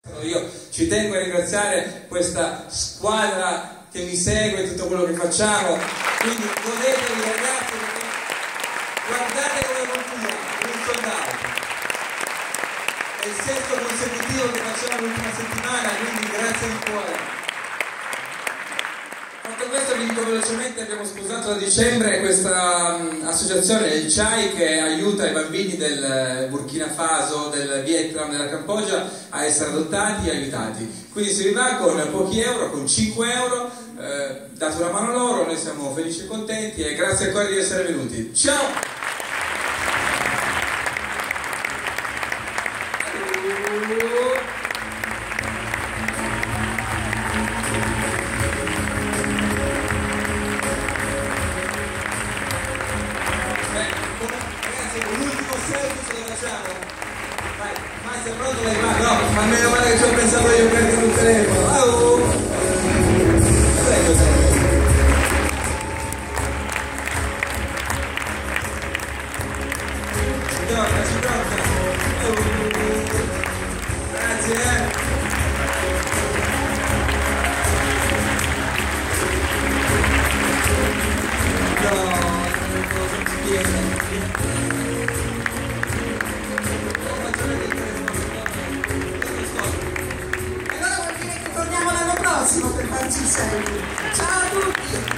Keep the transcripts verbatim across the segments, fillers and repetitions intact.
Io ci tengo a ringraziare questa squadra che mi segue, tutto quello che facciamo, quindi godetevi ragazzi, perché guardate come continua, un soldato. È il sesto consecutivo che facciamo l'ultima settimana, quindi grazie di cuore. Fatto questo vi dico velocemente, abbiamo sposato da dicembre questa um, associazione, il C H I, che aiuta i bambini del Burkina Faso, del Vietnam, della Cambogia a essere adottati e aiutati. Quindi se vi va con pochi euro, con cinque euro, eh, date una mano loro, noi siamo felici e contenti e grazie ancora di essere venuti. Ciao! Sei pronto? Vai, vai, no, ma meno male che ci ho pensato io per carico sul telefono. Oh! Prego, ci tocca, ci tocca. Oh! Grazie, eh! No, non posso spiegare. Per farci selfie. Ciao a tutti!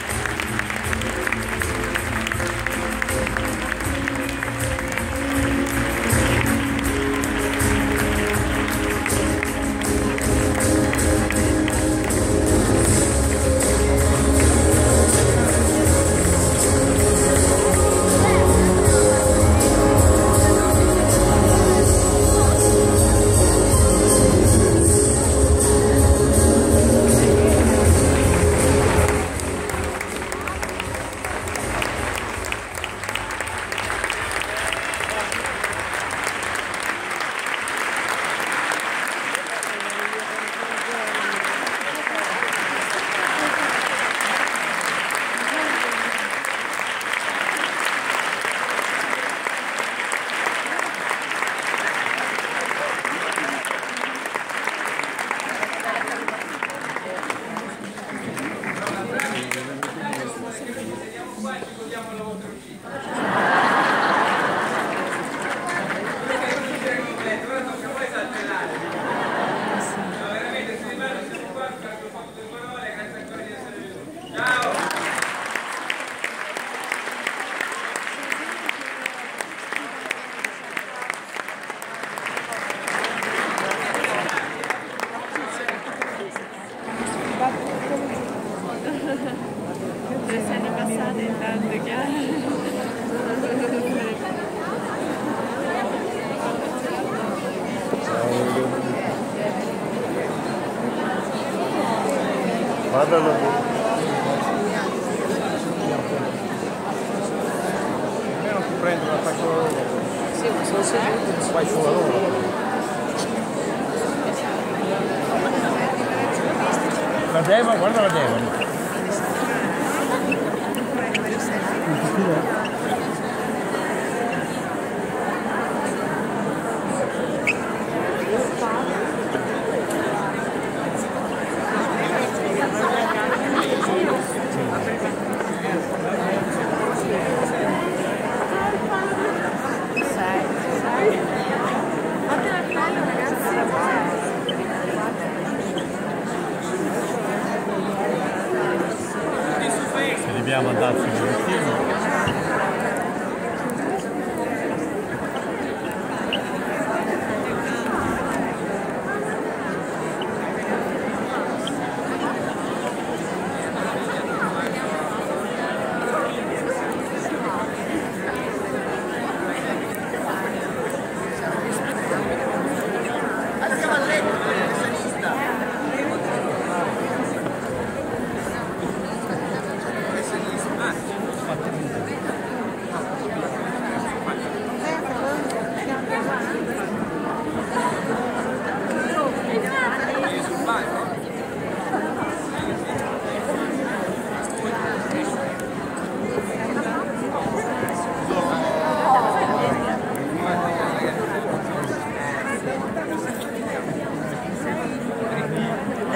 Due anni passati intanto, chiaro. Guardalo. Almeno ti prendo un attacco. Sì, ma sono seduto. Vai sulla loro. La Deva, guarda la Deva. Dobbiamo andarci un pochettino.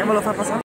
me lo fa passare?